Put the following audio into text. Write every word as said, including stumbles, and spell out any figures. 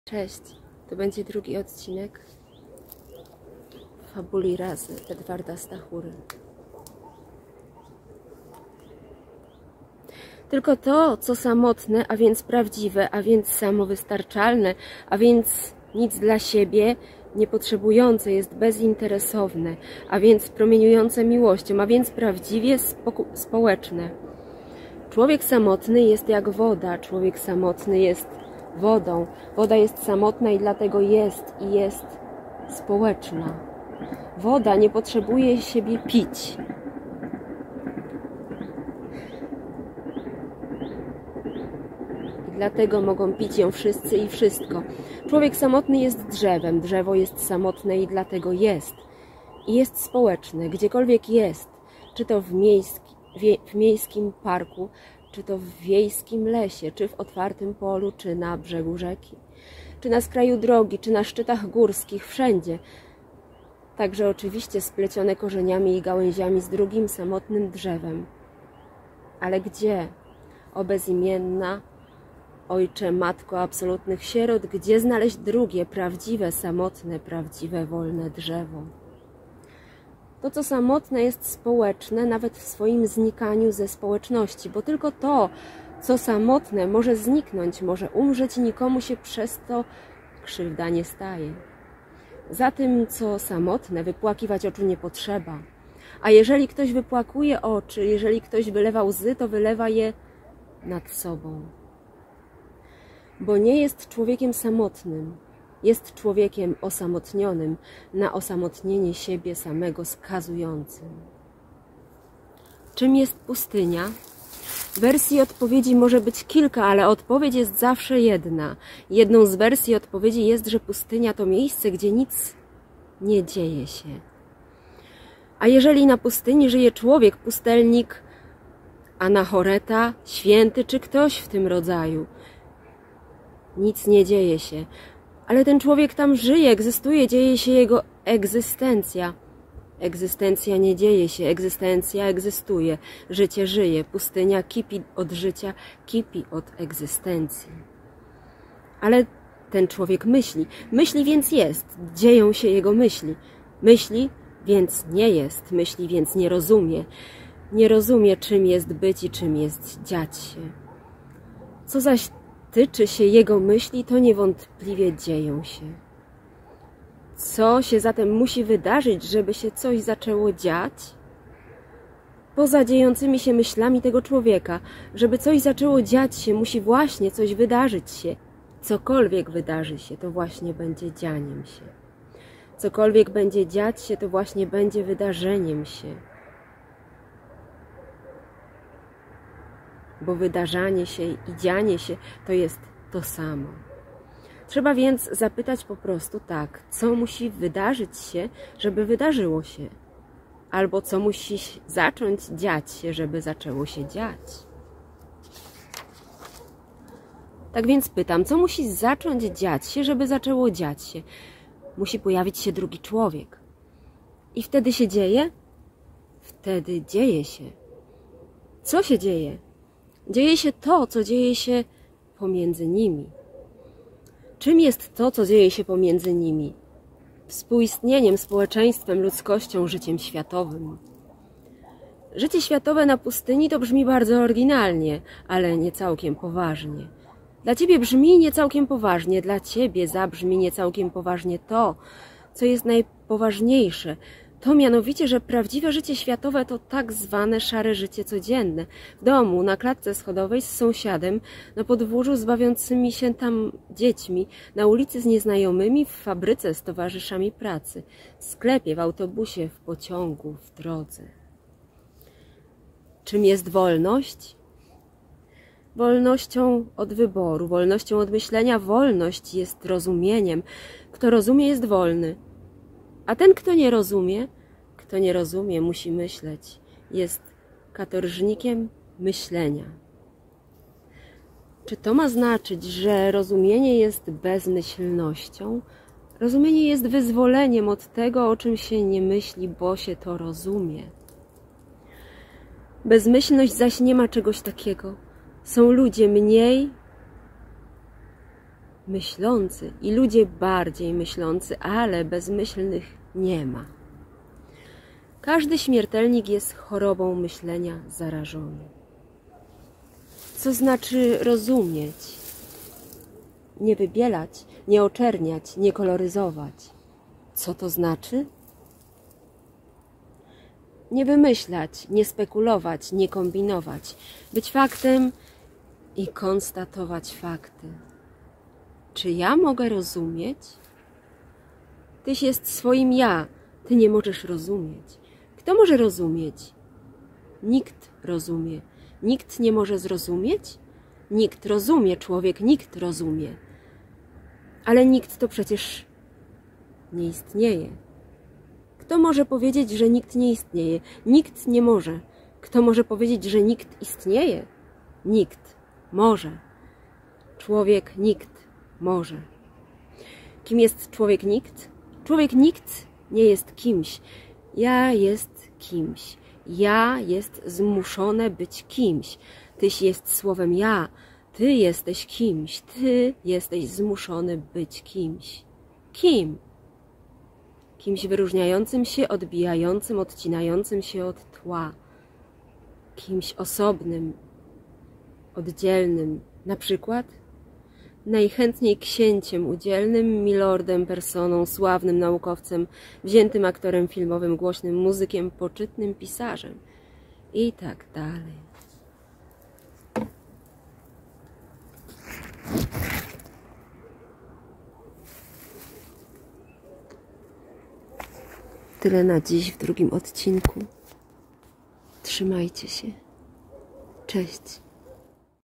Cześć, to będzie drugi odcinek Fabuli razy Edwarda Stachury. Tylko to, co samotne, a więc prawdziwe, a więc samowystarczalne, a więc nic dla siebie niepotrzebujące, jest bezinteresowne, a więc promieniujące miłością, a więc prawdziwie społeczne. Człowiek samotny jest jak woda, człowiek samotny jest wodą. Woda jest samotna i dlatego jest i jest społeczna. Woda nie potrzebuje siebie pić. I dlatego mogą pić ją wszyscy i wszystko. Człowiek samotny jest drzewem. Drzewo jest samotne i dlatego jest. I jest społeczne. Gdziekolwiek jest, czy to w, miejski, w miejskim parku, czy to w wiejskim lesie, czy w otwartym polu, czy na brzegu rzeki, czy na skraju drogi, czy na szczytach górskich, wszędzie. Także oczywiście splecione korzeniami i gałęziami z drugim samotnym drzewem. Ale gdzie, o bezimienna, ojcze, matko absolutnych sierot, gdzie znaleźć drugie, prawdziwe, samotne, prawdziwe, wolne drzewo? To, co samotne, jest społeczne nawet w swoim znikaniu ze społeczności, bo tylko to, co samotne, może zniknąć, może umrzeć i nikomu się przez to krzywda nie staje. Za tym, co samotne, wypłakiwać oczu nie potrzeba. A jeżeli ktoś wypłakuje oczy, jeżeli ktoś wylewa łzy, to wylewa je nad sobą. Bo nie jest człowiekiem samotnym. Jest człowiekiem osamotnionym, na osamotnienie siebie samego skazującym. Czym jest pustynia? Wersji odpowiedzi może być kilka, ale odpowiedź jest zawsze jedna. Jedną z wersji odpowiedzi jest, że pustynia to miejsce, gdzie nic nie dzieje się. A jeżeli na pustyni żyje człowiek, pustelnik, anachoreta, święty czy ktoś w tym rodzaju, nic nie dzieje się. Ale ten człowiek tam żyje, egzystuje, dzieje się jego egzystencja. Egzystencja nie dzieje się, egzystencja egzystuje. Życie żyje, pustynia kipi od życia, kipi od egzystencji. Ale ten człowiek myśli. Myśli, więc jest. Dzieją się jego myśli. Myśli, więc nie jest. Myśli, więc nie rozumie. Nie rozumie, czym jest być i czym jest dziać się. Co zaś tyczy się jego myśli, to niewątpliwie dzieją się. Co się zatem musi wydarzyć, żeby się coś zaczęło dziać? Poza dziejącymi się myślami tego człowieka, żeby coś zaczęło dziać się, musi właśnie coś wydarzyć się. Cokolwiek wydarzy się, to właśnie będzie dzianiem się. Cokolwiek będzie dziać się, to właśnie będzie wydarzeniem się. Bo wydarzanie się i dzianie się to jest to samo. Trzeba więc zapytać po prostu tak, co musi wydarzyć się, żeby wydarzyło się? Albo co musi zacząć dziać się, żeby zaczęło się dziać? Tak więc pytam, co musi zacząć dziać się, żeby zaczęło dziać się? Musi pojawić się drugi człowiek. I wtedy się dzieje? Wtedy dzieje się. Co się dzieje? Dzieje się to, co dzieje się pomiędzy nimi. Czym jest to, co dzieje się pomiędzy nimi? Współistnieniem, społeczeństwem, ludzkością, życiem światowym. Życie światowe na pustyni to brzmi bardzo oryginalnie, ale nie całkiem poważnie. Dla ciebie brzmi nie całkiem poważnie, dla ciebie zabrzmi nie całkiem poważnie to, co jest najpoważniejsze. To mianowicie, że prawdziwe życie światowe to tak zwane szare życie codzienne. W domu, na klatce schodowej z sąsiadem, na podwórzu z bawiącymi się tam dziećmi, na ulicy z nieznajomymi, w fabryce z towarzyszami pracy, w sklepie, w autobusie, w pociągu, w drodze. Czym jest wolność? Wolnością od wyboru, wolnością od myślenia. Wolność jest rozumieniem. Kto rozumie, jest wolny. A ten, kto nie rozumie, kto nie rozumie, musi myśleć. Jest katorżnikiem myślenia. Czy to ma znaczyć, że rozumienie jest bezmyślnością? Rozumienie jest wyzwoleniem od tego, o czym się nie myśli, bo się to rozumie. Bezmyślność zaś nie ma czegoś takiego. Są ludzie mniej myślący i ludzie bardziej myślący, ale bezmyślnych nie ma. Każdy śmiertelnik jest chorobą myślenia zarażony. Co znaczy rozumieć? Nie wybielać, nie oczerniać, nie koloryzować. Co to znaczy? Nie wymyślać, nie spekulować, nie kombinować. Być faktem i konstatować fakty. Czy ja mogę rozumieć? Tyś jest swoim ja, ty nie możesz rozumieć. Kto może rozumieć? Nikt rozumie. Nikt nie może zrozumieć? Nikt rozumie, człowiek nikt rozumie. Ale nikt to przecież nie istnieje. Kto może powiedzieć, że nikt nie istnieje? Nikt nie może. Kto może powiedzieć, że nikt istnieje? Nikt może. Człowiek nikt może. Kim jest człowiek nikt? Człowiek nikt nie jest kimś. Ja jest kimś. Ja jest zmuszone być kimś. Tyś jest słowem ja. Ty jesteś kimś. Ty jesteś zmuszony być kimś. Kim? Kimś wyróżniającym się, odbijającym, odcinającym się od tła. Kimś osobnym, oddzielnym. Na przykład najchętniej księciem udzielnym, milordem, personą, sławnym naukowcem, wziętym aktorem filmowym, głośnym muzykiem, poczytnym pisarzem i tak dalej. Tyle na dziś w drugim odcinku. Trzymajcie się. Cześć.